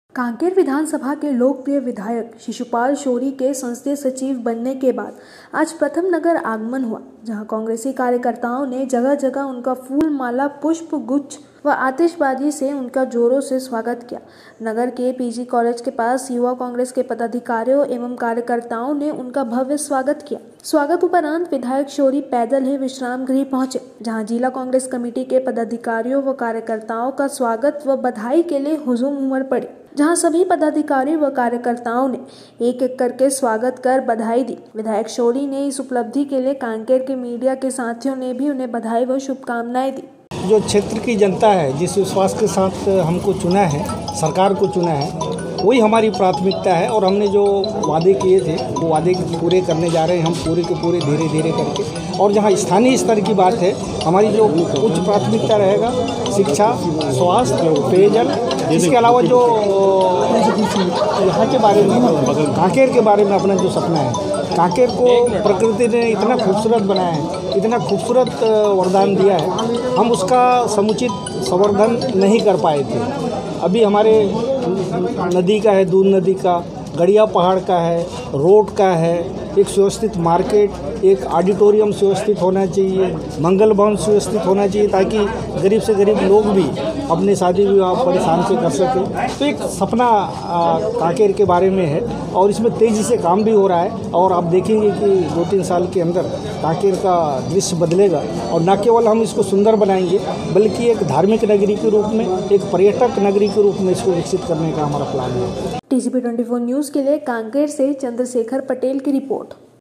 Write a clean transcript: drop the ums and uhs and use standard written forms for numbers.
कांकेर विधानसभा के लोकप्रिय विधायक शिशुपाल शौरी के संसदीय सचिव बनने के बाद आज प्रथम नगर आगमन हुआ, जहां कांग्रेसी कार्यकर्ताओं ने जगह जगह उनका फूल माला, पुष्प गुच्छ व आतिशबाजी से उनका जोरों से स्वागत किया। नगर के पीजी कॉलेज के पास युवा कांग्रेस के पदाधिकारियों एवं कार्यकर्ताओं ने उनका भव्य स्वागत किया। स्वागत उपरांत विधायक शौरी पैदल ही विश्राम गृह पहुंचे, जहां जिला कांग्रेस कमेटी के पदाधिकारियों व कार्यकर्ताओं का स्वागत व बधाई के लिए हुजूम उमड़ पड़ी, जहां सभी पदाधिकारी व कार्यकर्ताओं ने एक एक करके स्वागत कर बधाई दी। विधायक शौरी ने इस उपलब्धि के लिए कांकेर के मीडिया के साथियों ने भी उन्हें बधाई व शुभकामनाएं दी। जो क्षेत्र की जनता है, जिस विश्वास के साथ हमको चुना है, सरकार को चुना है, वही हमारी प्राथमिकता है और हमने जो वादे किए थे वो वादे पूरे करने जा रहे हैं हम पूरे के पूरे धीरे धीरे करके। और जहां स्थानीय स्तर की बात है, हमारी जो उच्च प्राथमिकता रहेगा शिक्षा, स्वास्थ्य, पेयजल, इसके अलावा जो यहाँ के बारे में, कांकेर के बारे में अपना जो सपना है, कांकेर को प्रकृति ने इतना खूबसूरत बनाया है, इतना खूबसूरत वरदान दिया है, हम उसका समुचित संवर्धन नहीं कर पाए थे। अभी हमारे नदी का है, दून नदी का, गड़िया पहाड़ का है, रोड का है, एक सुव्यवस्थित मार्केट, एक ऑडिटोरियम सुव्यवस्थित होना चाहिए, मंगल भवन सुव्यवस्थित होना चाहिए, ताकि गरीब से गरीब लोग भी अपने शादी विवाह परेशान से कर सकें। तो एक सपना कांकेर के बारे में है और इसमें तेज़ी से काम भी हो रहा है और आप देखेंगे कि 2-3 साल के अंदर कांकेर का दृश्य बदलेगा और न केवल हम इसको सुंदर बनाएंगे, बल्कि एक धार्मिक नगरी के रूप में, एक पर्यटक नगरी के रूप में इसको विकसित करने का हमारा प्लान है। TCP24 न्यूज़ के लिए कांकेर से चंद्रशेखर पटेल की रिपोर्ट।